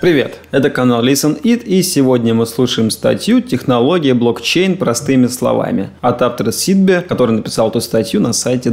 Привет, это канал ListenIt, и сегодня мы слушаем статью «Технология блокчейн простыми словами» от автора Сидбе, который написал эту статью на сайте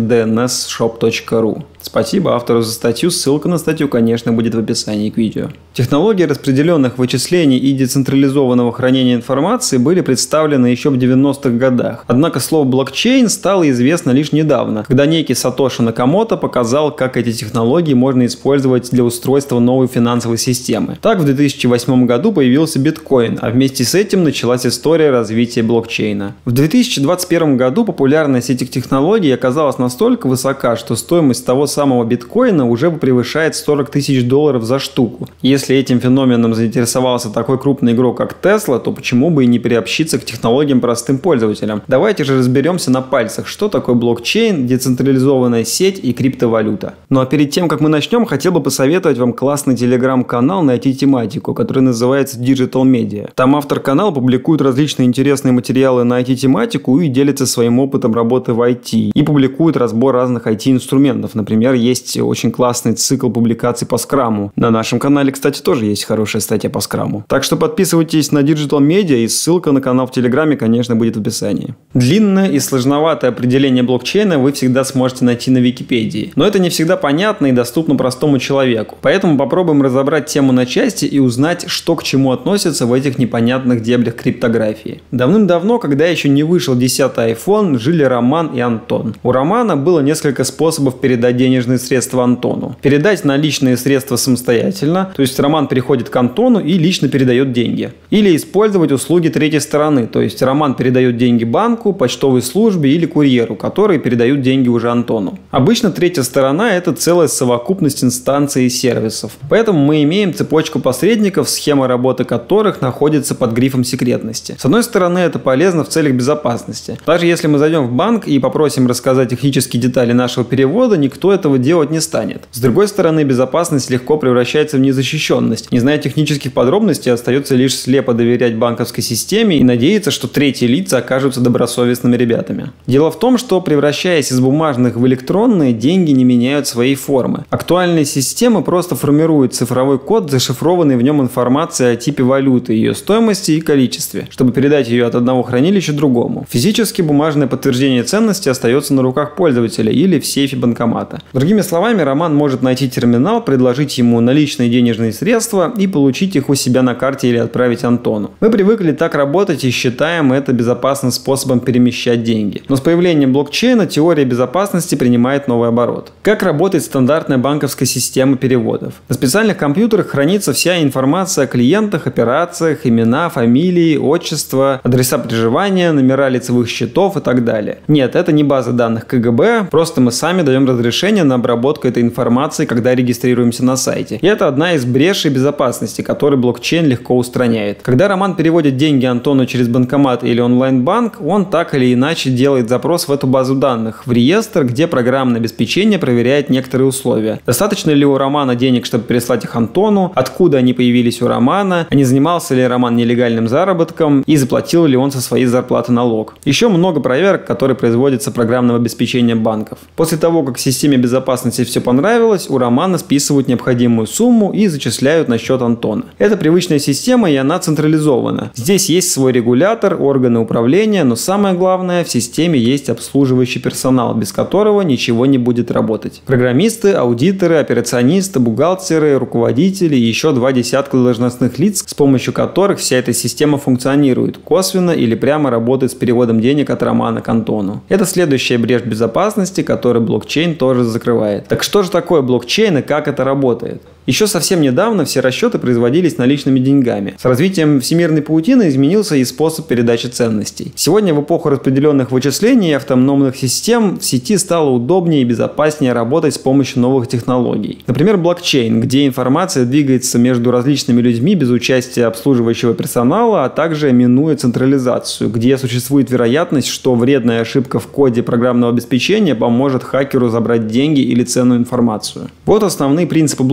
dnsshop.ru. Спасибо автору за статью, ссылка на статью, конечно, будет в описании к видео. Технологии распределенных вычислений и децентрализованного хранения информации были представлены еще в 90-х годах. Однако слово блокчейн стало известно лишь недавно, когда некий Сатоши Накамото показал, как эти технологии можно использовать для устройства новой финансовой системы. Так, в 2008 году появился биткоин, а вместе с этим началась история развития блокчейна. В 2021 году популярность этих технологий оказалась настолько высока, что стоимость того самого биткоина уже превышает $40 тысяч за штуку. Если этим феноменом заинтересовался такой крупный игрок, как Tesla, то почему бы и не приобщиться к технологиям простым пользователям? Давайте же разберемся на пальцах, что такое блокчейн, децентрализованная сеть и криптовалюта. Ну а перед тем, как мы начнем, хотел бы посоветовать вам классный телеграм-канал на IT-тематику, который называется Digital Media. Там автор канала публикует различные интересные материалы на IT-тематику и делится своим опытом работы в IT. И публикует разбор разных IT-инструментов. Например, есть очень классный цикл публикаций по скраму. На нашем канале, кстати, тоже есть хорошая статья по скраму. Так что подписывайтесь на Digital Media, и ссылка на канал в Телеграме, конечно, будет в описании. Длинное и сложноватое определение блокчейна вы всегда сможете найти на Википедии. Но это не всегда понятно и доступно простому человеку. Поэтому попробуем разобрать тему на части и узнать, что к чему относится в этих непонятных дебрях криптографии. Давным-давно, когда еще не вышел 10-й iPhone, жили Роман и Антон. У Романа было несколько способов передать денежные средства Антону. Передать наличные средства самостоятельно, то есть Роман приходит к Антону и лично передает деньги. Или использовать услуги третьей стороны, то есть Роман передает деньги банку, почтовой службе или курьеру, которые передают деньги уже Антону. Обычно третья сторона – это целая совокупность инстанций и сервисов. Поэтому мы имеем цепочку посредников, схема работы которых находится под грифом секретности. С одной стороны, это полезно в целях безопасности. Даже если мы зайдем в банк и попросим рассказать технические детали нашего перевода, никто этого делать не станет. С другой стороны, безопасность легко превращается в незащищенность. Не зная технических подробностей, остается лишь слепо доверять банковской системе и надеяться, что третьи лица окажутся добросовестными ребятами. Дело в том, что превращаясь из бумажных в электронные, деньги не меняют своей формы. Актуальная система просто формирует цифровой код, зашифрованный в нем информацией о типе валюты, ее стоимости и количестве, чтобы передать ее от одного хранилища к другому. Физически бумажное подтверждение ценности остается на руках пользователя или в сейфе банкомата. Другими словами, Роман может найти терминал, предложить ему наличные денежные средства и получить их у себя на карте или отправить Антону. Мы привыкли так работать и считаем это безопасным способом перемещать деньги. Но с появлением блокчейна теория безопасности принимает новый оборот. Как работает стандартная банковская система переводов? На специальных компьютерах хранится вся информация о клиентах, операциях, имена, фамилии, отчество, адреса проживания, номера лицевых счетов и так далее. Нет, это не база данных КГБ, просто мы сами даем разрешение на обработку этой информации, когда регистрируемся на сайте. И это одна из брешей безопасности, которую блокчейн легко устраняет. Когда Роман переводит деньги Антону через банкомат или онлайн-банк, он так или иначе делает запрос в эту базу данных, в реестр, где программное обеспечение проверяет некоторые условия. Достаточно ли у Романа денег, чтобы переслать их Антону, откуда они появились у Романа, а не занимался ли Роман нелегальным заработком и заплатил ли он со своей зарплаты налог. Еще много проверок, которые производятся программным обеспечением банков. После того, как системе безопасности все понравилось, у Романа списывают необходимую сумму и зачисляют на счет Антона. Это привычная система, и она централизована. Здесь есть свой регулятор, органы управления, но самое главное, в системе есть обслуживающий персонал, без которого ничего не будет работать. Программисты, аудиторы, операционисты, бухгалтеры, руководители и еще 20 должностных лиц, с помощью которых вся эта система функционирует, косвенно или прямо работает с переводом денег от Романа к Антону. Это следующая брешь безопасности, которую блокчейн тоже закрывает. Так что же такое блокчейн и как это работает? Еще совсем недавно все расчеты производились наличными деньгами. С развитием всемирной паутины изменился и способ передачи ценностей. Сегодня в эпоху распределенных вычислений и автономных систем в сети стало удобнее и безопаснее работать с помощью новых технологий. Например, блокчейн, где информация двигается между различными людьми без участия обслуживающего персонала, а также минуя централизацию, где существует вероятность, что вредная ошибка в коде программного обеспечения поможет хакеру забрать деньги или ценную информацию. Вот основные принципы блокчейна.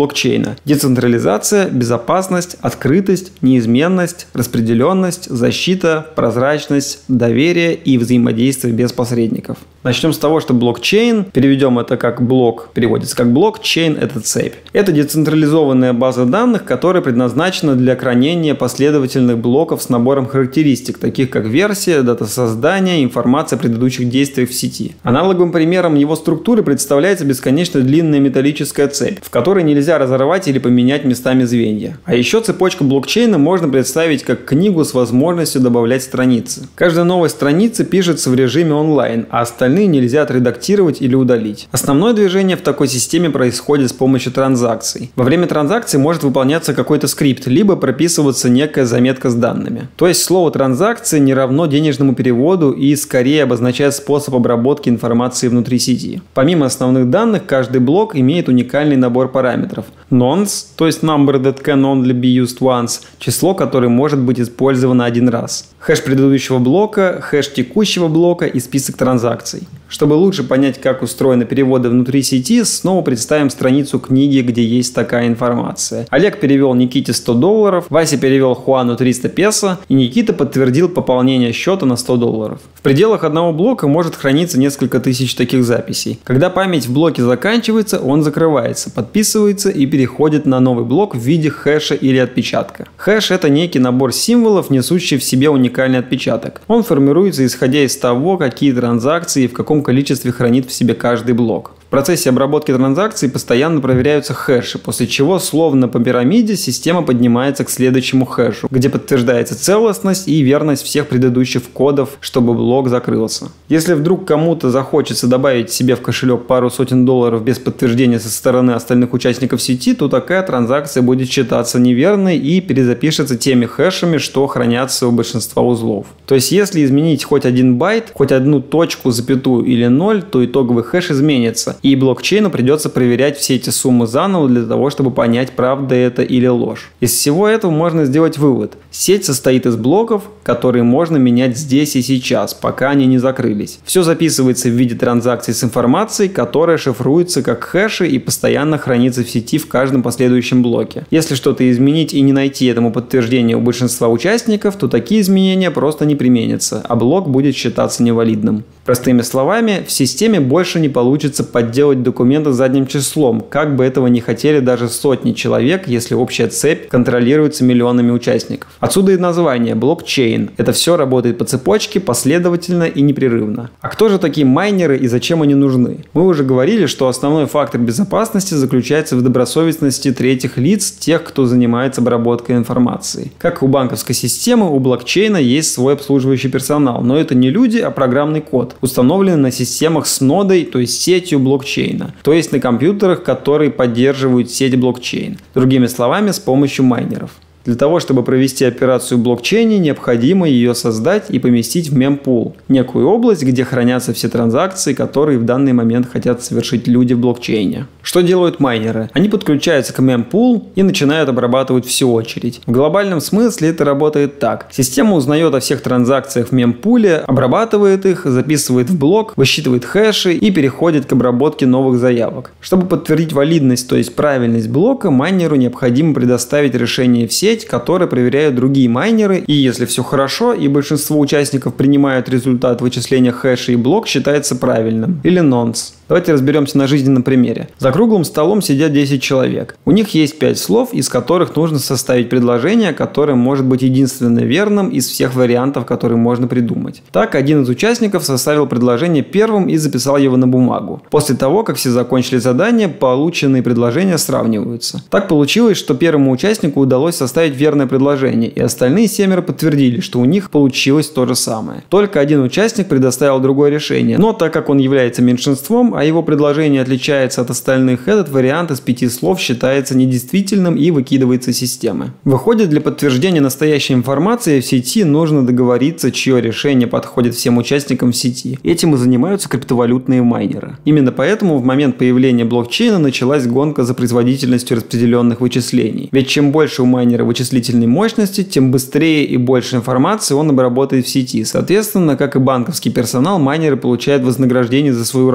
блокчейна: децентрализация, безопасность, открытость, неизменность, распределенность, защита, прозрачность, доверие и взаимодействие без посредников. Начнем с того, что блокчейн, переведем это как блок, переводится как блок, чейн – это цепь. Это децентрализованная база данных, которая предназначена для хранения последовательных блоков с набором характеристик, таких как версия, дата создания, информация о предыдущих действиях в сети. Аналоговым примером его структуры представляется бесконечно длинная металлическая цепь, в которой нельзя разорвать или поменять местами звенья. А еще цепочку блокчейна можно представить как книгу с возможностью добавлять страницы. Каждая новая страница пишется в режиме онлайн, а остальные нельзя отредактировать или удалить. Основное движение в такой системе происходит с помощью транзакций. Во время транзакции может выполняться какой-то скрипт, либо прописываться некая заметка с данными. То есть слово «транзакция» не равно денежному переводу и скорее обозначает способ обработки информации внутри сети. Помимо основных данных, каждый блок имеет уникальный набор параметров. Nonce, то есть number that can only be used once, число, которое может быть использовано один раз. Хэш предыдущего блока, хэш текущего блока и список транзакций. Чтобы лучше понять, как устроены переводы внутри сети, снова представим страницу книги, где есть такая информация. Олег перевел Никите $100, Вася перевел Хуану 300 песо, и Никита подтвердил пополнение счета на $100. В пределах одного блока может храниться несколько тысяч таких записей. Когда память в блоке заканчивается, он закрывается, подписывается и переходит на новый блок в виде хэша или отпечатка. Хэш – это некий набор символов, несущий в себе уникальный отпечаток. Он формируется исходя из того, какие транзакции и в каком количестве хранит в себе каждый блок. В процессе обработки транзакций постоянно проверяются хэши, после чего, словно по пирамиде, система поднимается к следующему хэшу, где подтверждается целостность и верность всех предыдущих кодов, чтобы блок закрылся. Если вдруг кому-то захочется добавить себе в кошелек пару сотен долларов без подтверждения со стороны остальных участников сети, то такая транзакция будет считаться неверной и перезапишется теми хэшами, что хранятся у большинства узлов. То есть, если изменить хоть один байт, хоть одну точку, запятую или ноль, то итоговый хэш изменится. И блокчейну придется проверять все эти суммы заново для того, чтобы понять, правда это или ложь. Из всего этого можно сделать вывод. Сеть состоит из блоков, которые можно менять здесь и сейчас, пока они не закрылись. Все записывается в виде транзакций с информацией, которая шифруется как хэши и постоянно хранится в сети в каждом последующем блоке. Если что-то изменить и не найти этому подтверждения у большинства участников, то такие изменения просто не применятся, а блок будет считаться невалидным. Простыми словами, в системе больше не получится подделать документы задним числом, как бы этого не хотели даже сотни человек, если общая цепь контролируется миллионами участников. Отсюда и название блокчейн. Это все работает по цепочке, последовательно и непрерывно. А кто же такие майнеры и зачем они нужны? Мы уже говорили, что основной фактор безопасности заключается в добросовестности третьих лиц, тех, кто занимается обработкой информации. Как у банковской системы, у блокчейна есть свой обслуживающий персонал, но это не люди, а программный код, установленный на системах с нодой, то есть сетью блокчейна, то есть на компьютерах, которые поддерживают сеть блокчейн. Другими словами, с помощью майнеров. Для того, чтобы провести операцию в блокчейне, необходимо ее создать и поместить в мемпул, некую область, где хранятся все транзакции, которые в данный момент хотят совершить люди в блокчейне. Что делают майнеры? Они подключаются к мемпул и начинают обрабатывать всю очередь. В глобальном смысле это работает так. Система узнает о всех транзакциях в мемпуле, обрабатывает их, записывает в блок, высчитывает хэши и переходит к обработке новых заявок. Чтобы подтвердить валидность, то есть правильность блока, майнеру необходимо предоставить решение в сеть, которые проверяют другие майнеры, и если все хорошо и большинство участников принимают результат вычисления хэша, и блок считается правильным, или nonce. Давайте разберемся на жизненном примере. За круглым столом сидят 10 человек. У них есть 5 слов, из которых нужно составить предложение, которое может быть единственно верным из всех вариантов, которые можно придумать. Так, один из участников составил предложение первым и записал его на бумагу. После того, как все закончили задание, полученные предложения сравниваются. Так получилось, что первому участнику удалось составить верное предложение, и остальные 7 подтвердили, что у них получилось то же самое. Только один участник предоставил другое решение, но так как он является меньшинством, а его предложение отличается от остальных, этот вариант из 5 слов считается недействительным и выкидывается из системы. Выходит, для подтверждения настоящей информации в сети нужно договориться, чье решение подходит всем участникам в сети. Этим и занимаются криптовалютные майнеры. Именно поэтому в момент появления блокчейна началась гонка за производительностью распределенных вычислений. Ведь чем больше у майнера вычислительной мощности, тем быстрее и больше информации он обработает в сети. Соответственно, как и банковский персонал, майнеры получают вознаграждение за свою работу.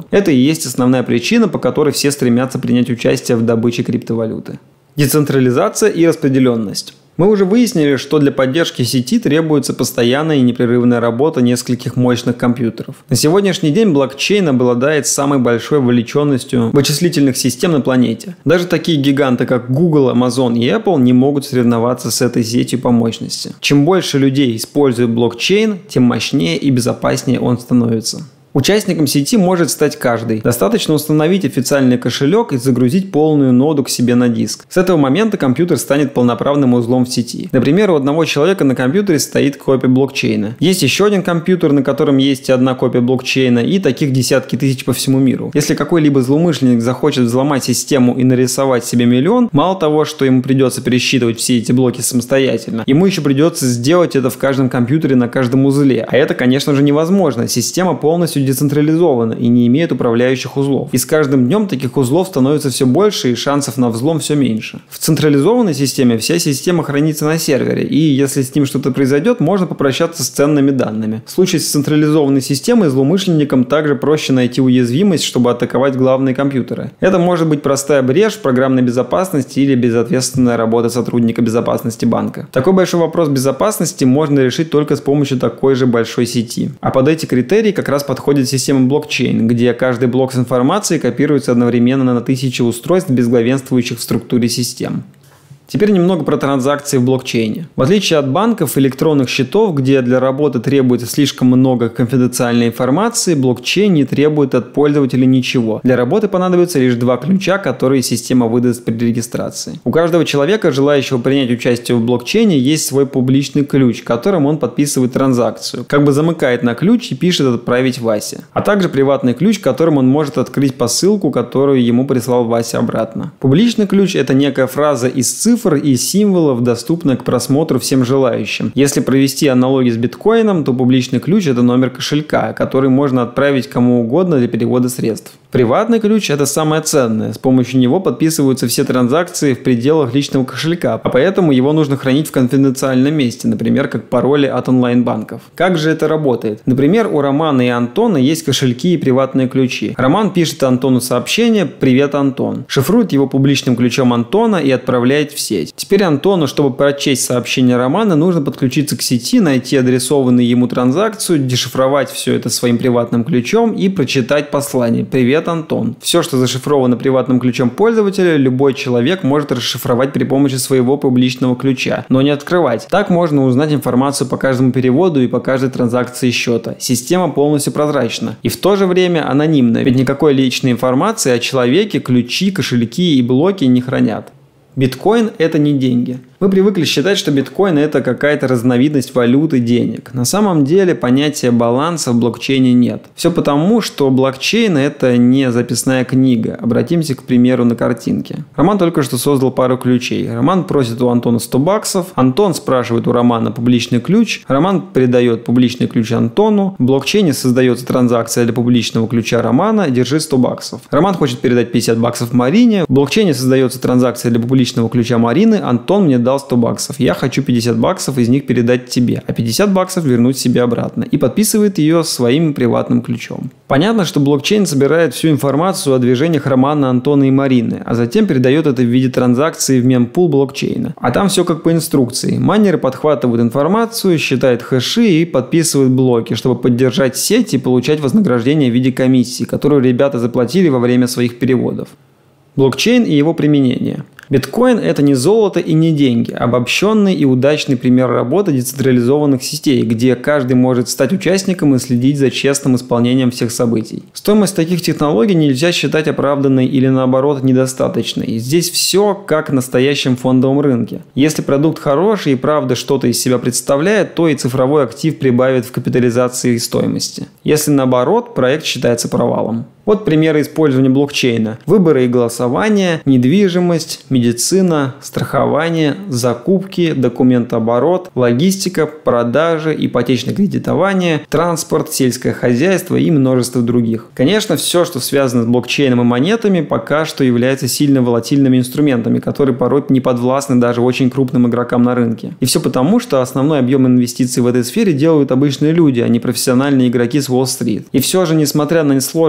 Это и есть основная причина, по которой все стремятся принять участие в добыче криптовалюты. Децентрализация и распределенность. Мы уже выяснили, что для поддержки сети требуется постоянная и непрерывная работа нескольких мощных компьютеров. На сегодняшний день блокчейн обладает самой большой вовлеченностью вычислительных систем на планете. Даже такие гиганты, как Google, Amazon и Apple не могут соревноваться с этой сетью по мощности. Чем больше людей используют блокчейн, тем мощнее и безопаснее он становится. Участником сети может стать каждый. Достаточно установить официальный кошелек и загрузить полную ноду к себе на диск. С этого момента компьютер станет полноправным узлом в сети. Например, у одного человека на компьютере стоит копия блокчейна. Есть еще один компьютер, на котором есть одна копия блокчейна, и таких десятки тысяч по всему миру. Если какой-либо злоумышленник захочет взломать систему и нарисовать себе миллион, мало того, что ему придется пересчитывать все эти блоки самостоятельно, ему еще придется сделать это в каждом компьютере на каждом узле. А это, конечно же, невозможно. Система полностью децентрализована и не имеет управляющих узлов. И с каждым днем таких узлов становится все больше, и шансов на взлом все меньше. В централизованной системе вся система хранится на сервере, и если с ним что-то произойдет, можно попрощаться с ценными данными. В случае с централизованной системой злоумышленникам также проще найти уязвимость, чтобы атаковать главные компьютеры. Это может быть простая брешь в программной безопасности или безответственная работа сотрудника безопасности банка. Такой большой вопрос безопасности можно решить только с помощью такой же большой сети. А под эти критерии как раз подходит система блокчейн, где каждый блок с информацией копируется одновременно на тысячи устройств без главенствующих в структуре систем. Теперь немного про транзакции в блокчейне. В отличие от банков и электронных счетов, где для работы требуется слишком много конфиденциальной информации, блокчейн не требует от пользователя ничего. Для работы понадобится лишь два ключа, которые система выдаст при регистрации. У каждого человека, желающего принять участие в блокчейне, есть свой публичный ключ, которым он подписывает транзакцию, как бы замыкает на ключ и пишет «Отправить Васе», а также приватный ключ, которым он может открыть посылку, которую ему прислал Вася обратно. Публичный ключ – это некая фраза из цифр и символов, доступна к просмотру всем желающим. Если провести аналогию с биткоином, то публичный ключ – это номер кошелька, который можно отправить кому угодно для перевода средств. Приватный ключ – это самое ценное. С помощью него подписываются все транзакции в пределах личного кошелька, а поэтому его нужно хранить в конфиденциальном месте, например, как пароли от онлайн-банков. Как же это работает? Например, у Романа и Антона есть кошельки и приватные ключи. Роман пишет Антону сообщение «Привет, Антон», шифрует его публичным ключом Антона и отправляет в сеть. Теперь Антону, чтобы прочесть сообщение Романа, нужно подключиться к сети, найти адресованную ему транзакцию, дешифровать все это своим приватным ключом и прочитать послание «Привет, Антон». Все, что зашифровано приватным ключом пользователя, любой человек может расшифровать при помощи своего публичного ключа, но не открывать. Так можно узнать информацию по каждому переводу и по каждой транзакции счета. Система полностью прозрачна и в то же время анонимна, ведь никакой личной информации о человеке ключи, кошельки и блоки не хранят. Биткоин – это не деньги. Мы привыкли считать, что биткоин – это какая-то разновидность валюты денег. На самом деле понятия баланса в блокчейне нет. Все потому, что блокчейн – это не записная книга. Обратимся, к примеру, на картинке. Роман только что создал пару ключей. Роман просит у Антона $100. Антон спрашивает у Романа публичный ключ. Роман передает публичный ключ Антону. В блокчейне создается транзакция для публичного ключа Романа. Держи $100. Роман хочет передать $50 Марине. В блокчейне создается транзакция для публичного ключа Марины. Антон мне дал $100. Я хочу $50 из них передать тебе, а $50 вернуть себе обратно. И подписывает ее своим приватным ключом. Понятно, что блокчейн собирает всю информацию о движениях Романа, Антона и Марины, а затем передает это в виде транзакции в мемпул блокчейна. А там все как по инструкции. Майнеры подхватывают информацию, считают хэши и подписывают блоки, чтобы поддержать сеть и получать вознаграждение в виде комиссии, которую ребята заплатили во время своих переводов. Блокчейн и его применение. Биткоин – это не золото и не деньги, а обобщенный и удачный пример работы децентрализованных сетей, где каждый может стать участником и следить за честным исполнением всех событий. Стоимость таких технологий нельзя считать оправданной или наоборот недостаточной. Здесь все как в настоящем фондовом рынке. Если продукт хороший и правда что-то из себя представляет, то и цифровой актив прибавит в капитализации и стоимости. Если наоборот, проект считается провалом. Вот примеры использования блокчейна. Выборы и голосование, недвижимость, медицина, страхование, закупки, документооборот, логистика, продажи, ипотечное кредитование, транспорт, сельское хозяйство и множество других. Конечно, все, что связано с блокчейном и монетами, пока что является сильно волатильными инструментами, которые порой не подвластны даже очень крупным игрокам на рынке. И все потому, что основной объем инвестиций в этой сфере делают обычные люди, а не профессиональные игроки с Уолл-стрит. И все же, несмотря на сложности и непонятности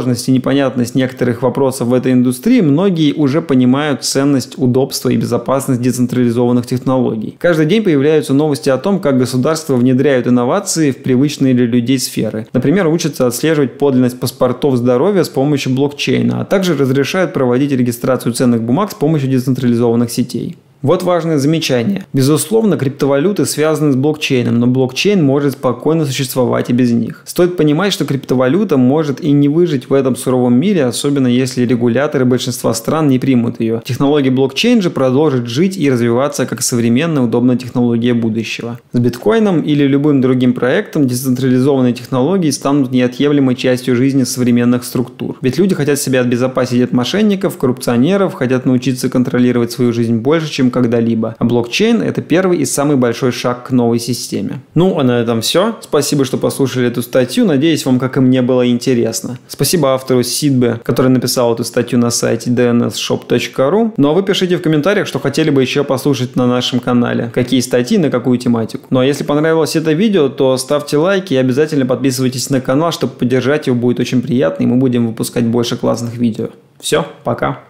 непонятность некоторых вопросов в этой индустрии, многие уже понимают ценность, удобство и безопасность децентрализованных технологий. Каждый день появляются новости о том, как государства внедряют инновации в привычные для людей сферы. Например, учатся отслеживать подлинность паспортов здоровья с помощью блокчейна, а также разрешают проводить регистрацию ценных бумаг с помощью децентрализованных сетей. Вот важное замечание. Безусловно, криптовалюты связаны с блокчейном, но блокчейн может спокойно существовать и без них. Стоит понимать, что криптовалюта может и не выжить в этом суровом мире, особенно если регуляторы большинства стран не примут ее. Технология блокчейн же продолжит жить и развиваться как современная удобная технология будущего. С биткоином или любым другим проектом децентрализованные технологии станут неотъемлемой частью жизни современных структур. Ведь люди хотят себя обезопасить от мошенников, коррупционеров, хотят научиться контролировать свою жизнь больше, чем когда-либо. А блокчейн – это первый и самый большой шаг к новой системе. Ну, а на этом все. Спасибо, что послушали эту статью. Надеюсь, вам, как и мне, было интересно. Спасибо автору Сидбе, который написал эту статью на сайте dnsshop.ru. Ну, а вы пишите в комментариях, что хотели бы еще послушать на нашем канале. Какие статьи, на какую тематику. Ну, а если понравилось это видео, то ставьте лайки и обязательно подписывайтесь на канал, чтобы поддержать его, будет очень приятно, и мы будем выпускать больше классных видео. Все, пока.